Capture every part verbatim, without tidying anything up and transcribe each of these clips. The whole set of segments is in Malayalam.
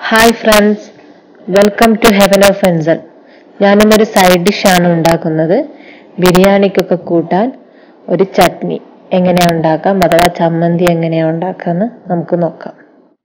Hi friends, welcome to heaven of എൻസൽ. ഞാനിന്നൊരു സൈഡ് ഡിഷാണ് ഉണ്ടാക്കുന്നത്. ബിരിയാണിക്കൊക്കെ കൂട്ടാൻ ഒരു ചട്നി എങ്ങനെയാണ് ഉണ്ടാക്കാം, അഥവാ ചമ്മന്തി എങ്ങനെയാണ് ഉണ്ടാക്കാമെന്ന് നമുക്ക് നോക്കാം.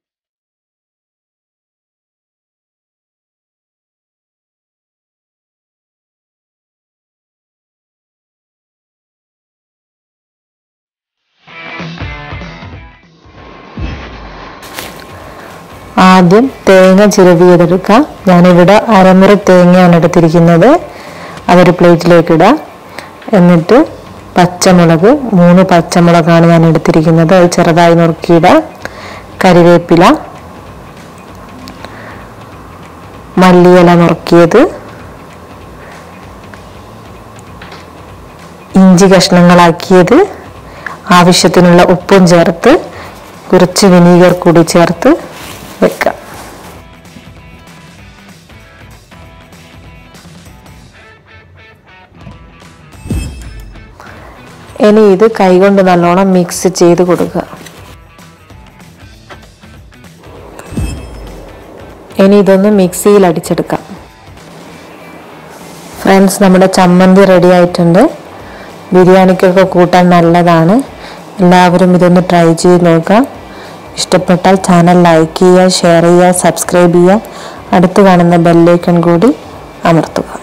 ആദ്യം തേങ്ങ ചിരവിയതെടുക്കാം. ഞാനിവിടെ അരമുറി തേങ്ങയാണ് എടുത്തിരിക്കുന്നത്. അതൊരു പ്ലേറ്റിലേക്ക് ഇടാം. എന്നിട്ട് പച്ചമുളക്, മൂന്ന് പച്ചമുളകാണ് ഞാൻ എടുത്തിരിക്കുന്നത്. അത് ചെറുതായി നുറുക്കിയിടാം. കറിവേപ്പില, മല്ലിയില നുറുക്കിയത്, ഇഞ്ചി കഷ്ണങ്ങളാക്കിയത്, ആവശ്യത്തിനുള്ള ഉപ്പും ചേർത്ത് കുറച്ച് വിനീഗർ കൂടി ചേർത്ത് വെക്കാം. ഇനി ഇത് കൈകൊണ്ട് നല്ലോണം മിക്സ് ചെയ്ത് കൊടുക്കുക. ഇനി ഇതൊന്ന് മിക്സിയിൽ അടിച്ചെടുക്കാം. ഫ്രണ്ട്സ്, നമ്മുടെ ചമ്മന്തി റെഡി ആയിട്ടുണ്ട്. ബിരിയാണിക്കൊക്കെ കൂട്ടാൻ നല്ലതാണ്. എല്ലാവരും ഇതൊന്ന് ട്രൈ ചെയ്ത് നോക്കുക. ഇഷ്ടപ്പെട്ടാൽ ചാനൽ ലൈക്ക് ചെയ്യുക, ഷെയർ ചെയ്യുക, സബ്സ്ക്രൈബ് ചെയ്യുക. അടുത്ത് കാണുന്ന ബെല്ലൈക്കൺ കൂടി അമർത്തുക.